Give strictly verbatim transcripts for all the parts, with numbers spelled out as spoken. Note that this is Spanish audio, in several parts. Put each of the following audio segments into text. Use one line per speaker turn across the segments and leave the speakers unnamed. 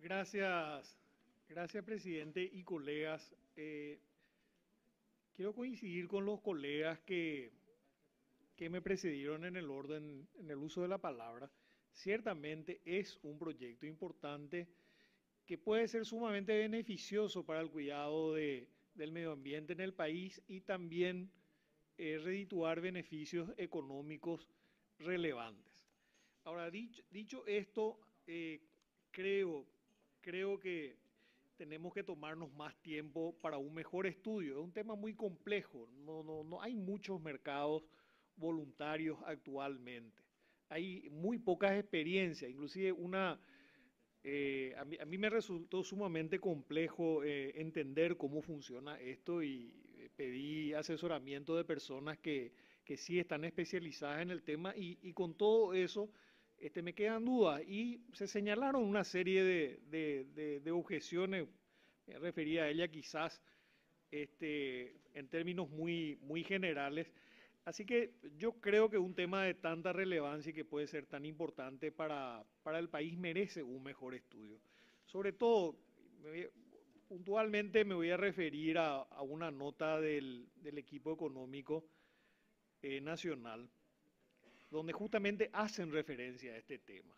Gracias, gracias presidente y colegas. Eh, quiero coincidir con los colegas que, que me precedieron en el orden, en el uso de la palabra. Ciertamente es un proyecto importante que puede ser sumamente beneficioso para el cuidado de, del medio ambiente en el país y también eh, redituar beneficios económicos relevantes. Ahora, dicho, dicho esto, eh, creo, creo que tenemos que tomarnos más tiempo para un mejor estudio. Es un tema muy complejo, no, no, no hay muchos mercados voluntarios actualmente. Hay muy pocas experiencias, inclusive una, eh, a, mí, a, mí, me resultó sumamente complejo eh, entender cómo funciona esto y eh, pedí asesoramiento de personas que, que sí están especializadas en el tema y, y con todo eso este, me quedan dudas y se señalaron una serie de, de, de, de objeciones, me refería a ella quizás este, en términos muy, muy generales. Así que yo creo que un tema de tanta relevancia y que puede ser tan importante para, para el país merece un mejor estudio. Sobre todo, me, puntualmente me voy a referir a, a una nota del, del equipo económico eh, nacional, donde justamente hacen referencia a este tema.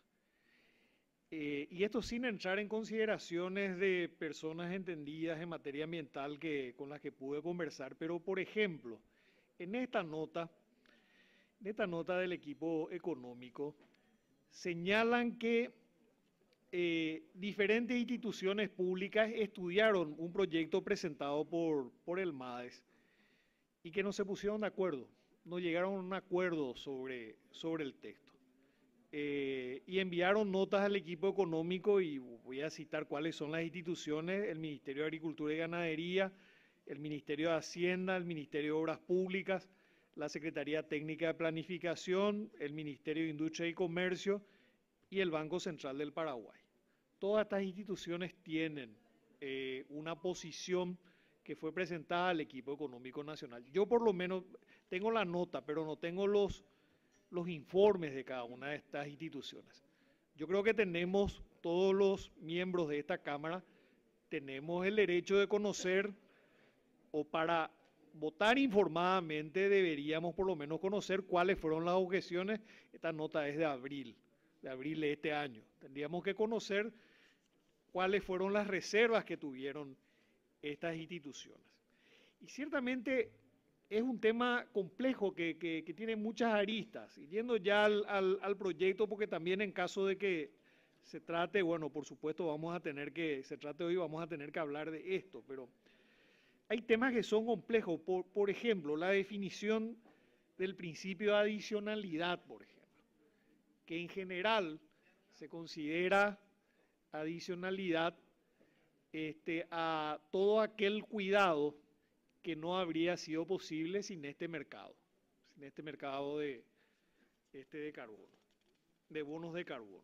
Eh, y esto sin entrar en consideraciones de personas entendidas en materia ambiental que, con las que pude conversar, pero por ejemplo, en esta nota, en esta nota del equipo económico, señalan que eh, diferentes instituciones públicas estudiaron un proyecto presentado por, por el MADES y que no se pusieron de acuerdo, no llegaron a un acuerdo sobre, sobre el texto. Eh, y enviaron notas al equipo económico y voy a citar cuáles son las instituciones: el Ministerio de Agricultura y Ganadería, el Ministerio de Hacienda, el Ministerio de Obras Públicas, la Secretaría Técnica de Planificación, el Ministerio de Industria y Comercio y el Banco Central del Paraguay. Todas estas instituciones tienen eh, una posición que fue presentada al equipo económico nacional. Yo por lo menos tengo la nota, pero no tengo los los informes de cada una de estas instituciones. Yo creo que tenemos, todos los miembros de esta Cámara, tenemos el derecho de conocer, o para votar informadamente deberíamos por lo menos conocer cuáles fueron las objeciones. Esta nota es de abril, de abril de este año. Tendríamos que conocer cuáles fueron las reservas que tuvieron estas instituciones. Y ciertamente es un tema complejo que, que, que tiene muchas aristas. Y yendo ya al, al, al, proyecto, porque también en caso de que se trate, bueno, por supuesto vamos a tener que, se trate hoy, vamos a tener que hablar de esto, pero hay temas que son complejos. Por, por ejemplo, la definición del principio de adicionalidad, por ejemplo, que en general se considera adicionalidad este, a todo aquel cuidado que no habría sido posible sin este mercado, sin este mercado de, este de carbono, de bonos de carbono.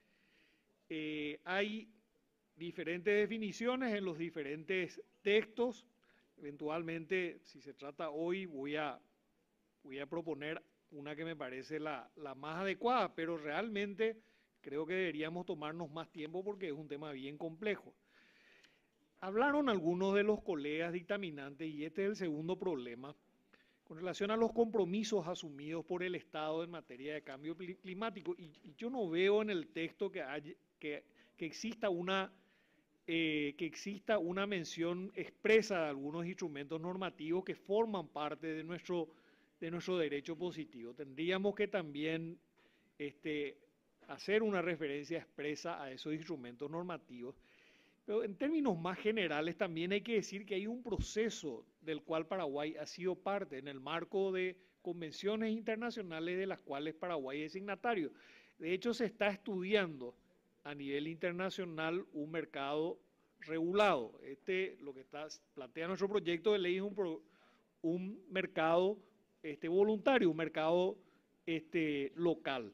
Eh, hay diferentes definiciones en los diferentes textos. Eventualmente, si se trata hoy, voy a, voy a proponer una que me parece la, la más adecuada, pero realmente creo que deberíamos tomarnos más tiempo porque es un tema bien complejo. Hablaron algunos de los colegas dictaminantes, y este es el segundo problema, con relación a los compromisos asumidos por el Estado en materia de cambio climático. Y, y yo no veo en el texto que, hay, que, que, exista una, eh, que exista una mención expresa de algunos instrumentos normativos que forman parte de nuestro, de nuestro derecho positivo. Tendríamos que también este, hacer una referencia expresa a esos instrumentos normativos. Pero en términos más generales también hay que decir que hay un proceso del cual Paraguay ha sido parte en el marco de convenciones internacionales de las cuales Paraguay es signatario. De hecho, se está estudiando a nivel internacional un mercado regulado. Este, lo que está, plantea nuestro proyecto de ley es un, pro, un mercado este, voluntario, un mercado este, local.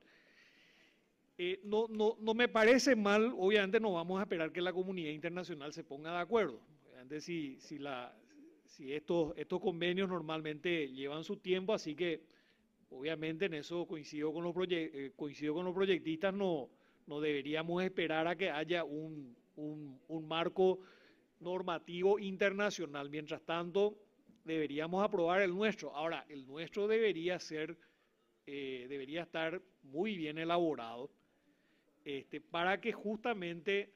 Eh, no, no, no me parece mal, obviamente no vamos a esperar que la comunidad internacional se ponga de acuerdo. Obviamente si, si, la, si estos, estos convenios normalmente llevan su tiempo, así que obviamente en eso coincido con los, proye eh, coincido con los proyectistas, no, no deberíamos esperar a que haya un, un, un marco normativo internacional. Mientras tanto, deberíamos aprobar el nuestro. Ahora, el nuestro debería ser, eh, debería estar muy bien elaborado este, para que justamente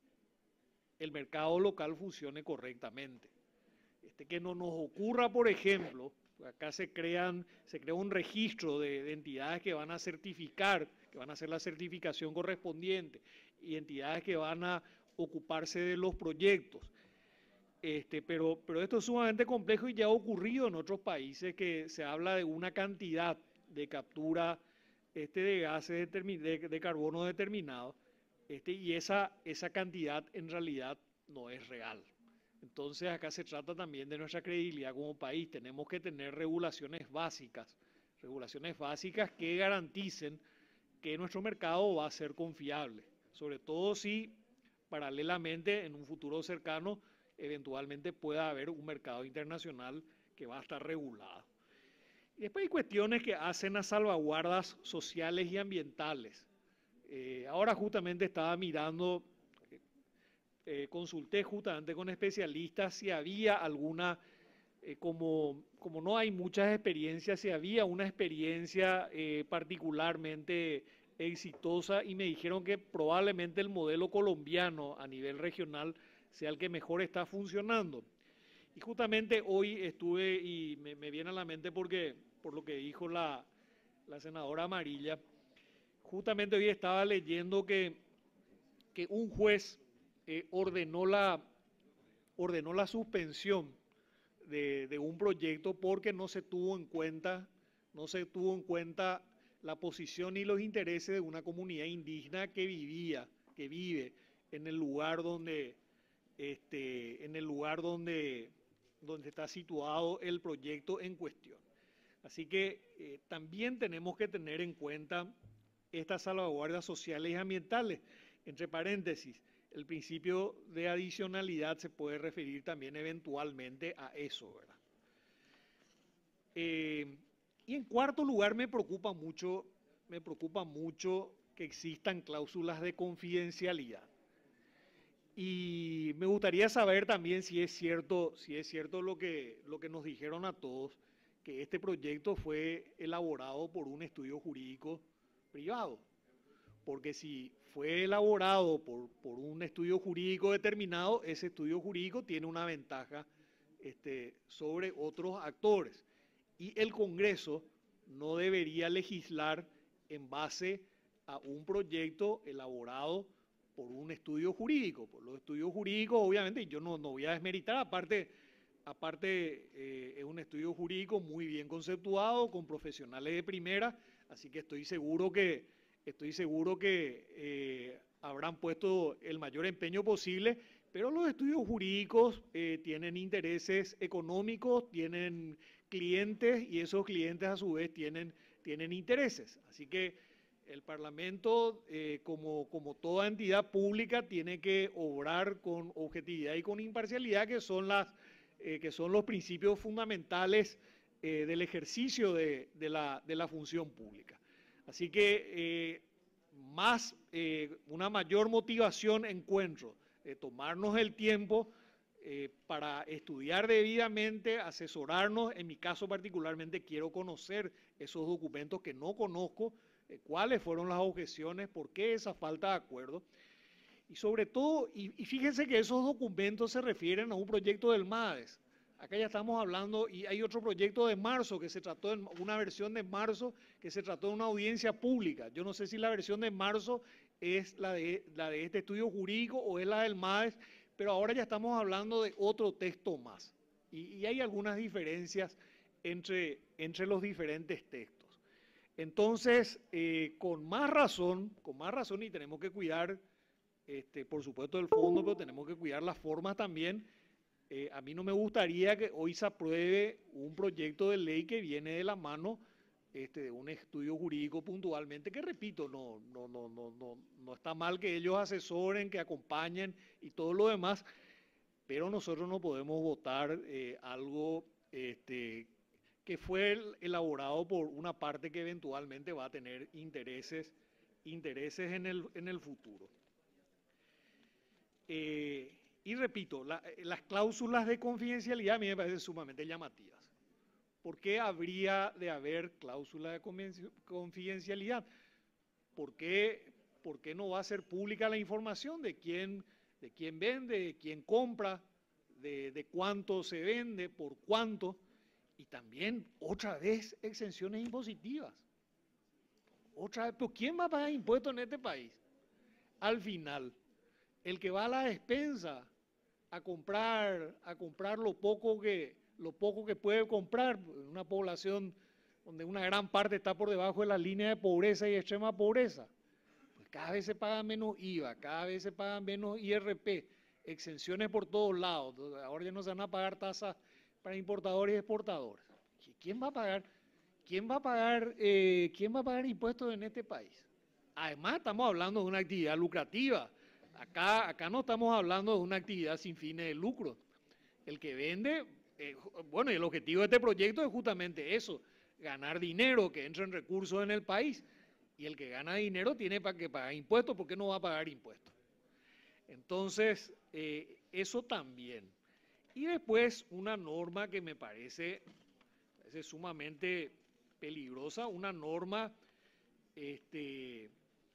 el mercado local funcione correctamente. Este, que no nos ocurra, por ejemplo, acá se, crean, se crea un registro de, de entidades que van a certificar, que van a hacer la certificación correspondiente, y entidades que van a ocuparse de los proyectos. Este, pero, pero esto es sumamente complejo y ya ha ocurrido en otros países que se habla de una cantidad de captura este, de gases de, de, de carbono determinado, este, y esa, esa cantidad en realidad no es real. Entonces acá se trata también de nuestra credibilidad como país. Tenemos que tener regulaciones básicas, regulaciones básicas que garanticen que nuestro mercado va a ser confiable, sobre todo si paralelamente en un futuro cercano eventualmente pueda haber un mercado internacional que va a estar regulado. Y después hay cuestiones que hacen a salvaguardas sociales y ambientales. Eh, ahora justamente estaba mirando, eh, consulté justamente con especialistas si había alguna, eh, como, como no hay muchas experiencias, si había una experiencia eh, particularmente exitosa, y me dijeron que probablemente el modelo colombiano a nivel regional sea el que mejor está funcionando. Y justamente hoy estuve, y me, me viene a la mente porque, por lo que dijo la, la senadora Amarilla, justamente hoy estaba leyendo que, que un juez eh, ordenó, la, ordenó la suspensión de, de un proyecto porque no se tuvo en cuenta, no se tuvo en cuenta la posición y los intereses de una comunidad indígena que vivía, que vive en el lugar donde, este, en el lugar donde, donde está situado el proyecto en cuestión. Así que eh, también tenemos que tener en cuenta estas salvaguardas sociales y ambientales. Entre paréntesis, el principio de adicionalidad se puede referir también eventualmente a eso, ¿verdad? Eh, y en cuarto lugar, me preocupa mucho, me preocupa mucho que existan cláusulas de confidencialidad. Y me gustaría saber también si es cierto, si es cierto lo que, lo que nos dijeron a todos, que este proyecto fue elaborado por un estudio jurídico privado. Porque si fue elaborado por, por un estudio jurídico determinado, ese estudio jurídico tiene una ventaja este, sobre otros actores. Y el Congreso no debería legislar en base a un proyecto elaborado por un estudio jurídico. Por los estudios jurídicos, obviamente, yo no, no voy a desmeritar, aparte, aparte eh, es un estudio jurídico muy bien conceptuado, con profesionales de primera, así que estoy seguro que, estoy seguro que eh, habrán puesto el mayor empeño posible, pero los estudios jurídicos eh, tienen intereses económicos, tienen clientes, y esos clientes a su vez tienen, tienen intereses. Así que el Parlamento, eh, como, como toda entidad pública, tiene que obrar con objetividad y con imparcialidad, que son, las, eh, que son los principios fundamentales eh, del ejercicio de, de, la, de la función pública. Así que eh, más, eh, una mayor motivación encuentro de tomarnos el tiempo eh, para estudiar debidamente, asesorarnos. En mi caso particularmente quiero conocer esos documentos que no conozco, eh, cuáles fueron las objeciones, por qué esa falta de acuerdo. Y sobre todo, y, y fíjense que esos documentos se refieren a un proyecto del MADES. Acá ya estamos hablando, y hay otro proyecto de marzo, que se trató de una versión de marzo, que se trató de una audiencia pública. Yo no sé si la versión de marzo es la de, la de este estudio jurídico o es la del MADES, pero ahora ya estamos hablando de otro texto más. Y, y hay algunas diferencias entre, entre los diferentes textos. Entonces, eh, con más razón, con más razón, y tenemos que cuidar, este, por supuesto, el fondo, pero tenemos que cuidar las formas también. Eh, a mí no me gustaría que hoy se apruebe un proyecto de ley que viene de la mano este, de un estudio jurídico puntualmente, que repito, no, no, no, no, no, no está mal que ellos asesoren, que acompañen y todo lo demás, pero nosotros no podemos votar eh, algo este, que fue elaborado por una parte que eventualmente va a tener intereses, intereses en el, en el futuro. Eh, y repito, la, las cláusulas de confidencialidad a mí me parecen sumamente llamativas. ¿Por qué habría de haber cláusulas de confidencialidad? ¿Por qué, por qué no va a ser pública la información de quién, de quién vende, de quién compra, de, de cuánto se vende, por cuánto? Y también, otra vez, exenciones impositivas. Otra vez, ¿pero quién va a pagar impuestos en este país? Al final, el que va a la despensa a comprar, a comprar lo poco que, lo poco que puede comprar, en una población donde una gran parte está por debajo de la línea de pobreza y extrema pobreza, pues cada vez se paga menos I V A, cada vez se pagan menos I R P, exenciones por todos lados. Ahora ya no se van a pagar tasas para importadores y exportadores. ¿Quién va a pagar, quién va a pagar, eh, quién va a pagar impuestos en este país? Además, estamos hablando de una actividad lucrativa. Acá, acá no estamos hablando de una actividad sin fines de lucro. El que vende, eh, bueno, y el objetivo de este proyecto es justamente eso, ganar dinero, que entren recursos en el país. Y el que gana dinero tiene para que pagar impuestos, ¿por qué no va a pagar impuestos? Entonces, eh, eso también. Y después una norma que me parece, parece sumamente peligrosa, una norma este,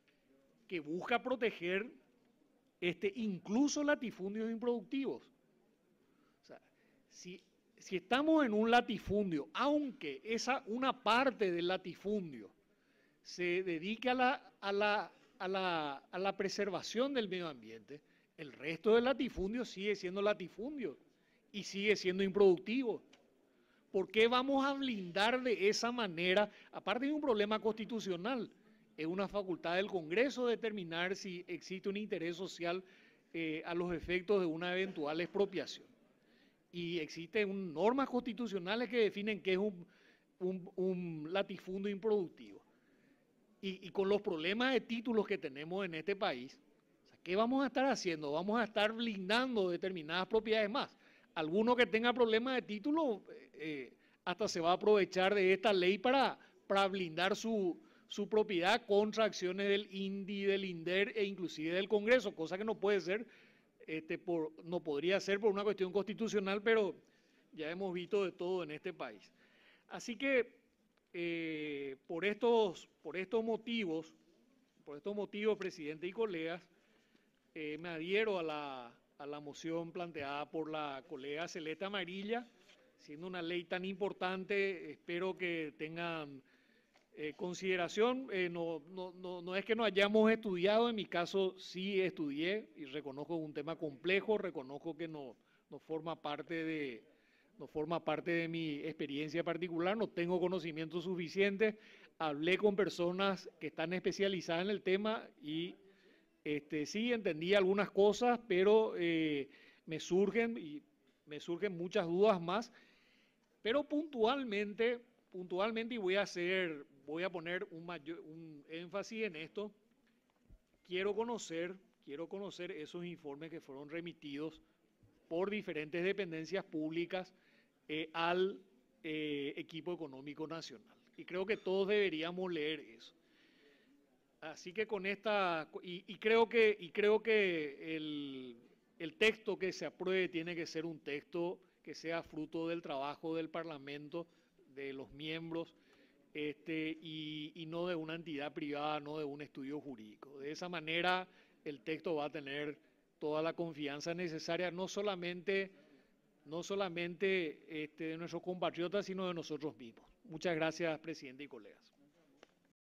que busca proteger este, incluso latifundios improductivos. O sea, si, si estamos en un latifundio, aunque esa una parte del latifundio se dedique a la, a la, a la, a la preservación del medio ambiente, el resto del latifundio sigue siendo latifundio y sigue siendo improductivo. ¿Por qué vamos a blindar de esa manera? Aparte de un problema constitucional, es una facultad del Congreso determinar si existe un interés social eh, a los efectos de una eventual expropiación. Y existen normas constitucionales que definen qué es un, un, un latifundio improductivo. Y, y con los problemas de títulos que tenemos en este país, ¿qué vamos a estar haciendo? Vamos a estar blindando determinadas propiedades más. Alguno que tenga problemas de título eh, hasta se va a aprovechar de esta ley para, para blindar su, su propiedad contra acciones del I N D I, del INDER e inclusive del Congreso, cosa que no puede ser, este, por, no podría ser por una cuestión constitucional, pero ya hemos visto de todo en este país. Así que eh, por, estos, por estos motivos, por estos motivos, presidente y colegas, eh, me adhiero a la, a la moción planteada por la colega Celeste Amarilla. Siendo una ley tan importante, espero que tengan eh, consideración. Eh, no, no, no, no es que no hayamos estudiado, en mi caso sí estudié y reconozco un tema complejo, reconozco que no, no forma parte de, no forma parte de mi experiencia particular, no tengo conocimiento suficiente. Hablé con personas que están especializadas en el tema y este, sí entendí algunas cosas, pero eh, me surgen y me surgen muchas dudas más. Pero puntualmente, puntualmente, y voy a hacer, voy a poner un, mayor, un énfasis en esto, quiero conocer, quiero conocer esos informes que fueron remitidos por diferentes dependencias públicas eh, al eh, equipo económico nacional. Y creo que todos deberíamos leer eso. Así que con esta, y, y creo que, y creo que el, el texto que se apruebe tiene que ser un texto que sea fruto del trabajo del Parlamento, de los miembros, este, y, y no de una entidad privada, no de un estudio jurídico. De esa manera el texto va a tener toda la confianza necesaria, no solamente, no solamente este, de nuestros compatriotas, sino de nosotros mismos. Muchas gracias, presidente y colegas.